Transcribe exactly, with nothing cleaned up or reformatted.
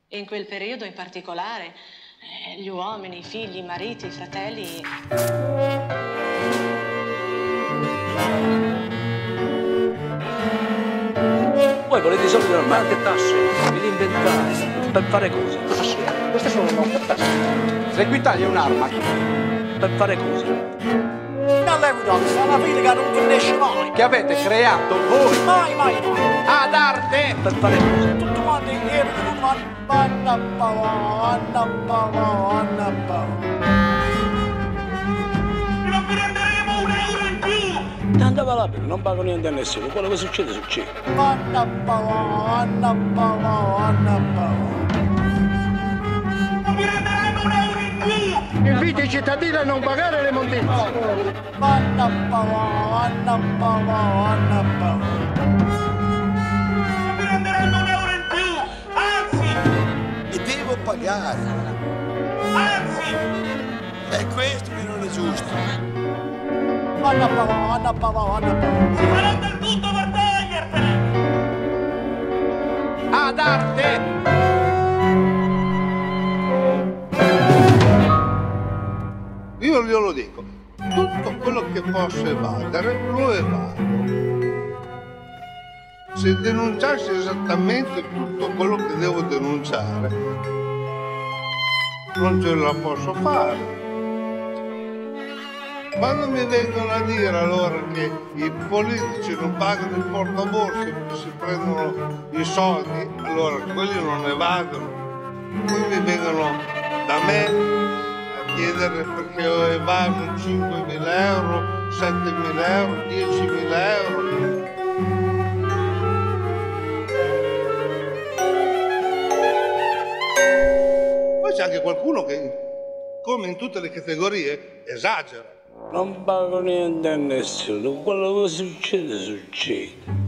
In quel periodo in particolare, eh, gli uomini, i figli, i mariti, i fratelli... Voi volete i soldi normali, che tasse? Vi inventate. Per fare cosa? Tasse. Queste sono le nostre tasse. Se qui tagli un'arma. Per fare cosa? Non le guidate, alla fine che non finisce mai. Che avete creato voi. Mai, mai, mai. Ad arte. Per fare cosa? Tutti quanti insieme, tutti quanti. Anna pava, anna pava, anna pava. Non vi renderemo un euro in più! Tanto valabile, non pago niente a nessuno. Quello che succede, succede. Anna pava, anna pava, anna pava. Non vi renderemo un euro in più! Invito i cittadini a non pagare le mondezze. Anna pava, anna pava, anna pava. Non vi renderanno un euro in più! Anzi! E devo pagare. Anzi! È questo che non è giusto. Anna pava, anna pava, anna pava. Si farà del tutto per togliertene! Ad arte. Io glielo dico, tutto quello che posso evadere lo evado. Se denunciassi esattamente tutto quello che devo denunciare, non ce la posso fare. Quando mi vengono a dire allora che i politici non pagano il portaborse perché si prendono i soldi, allora quelli non evadono. Poi mi vengono da me chiedere perché ho evaso cinquemila euro, settemila euro, diecimila euro. Poi c'è anche qualcuno che, come in tutte le categorie, esagera. Non pago niente a nessuno. Quello che succede, succede.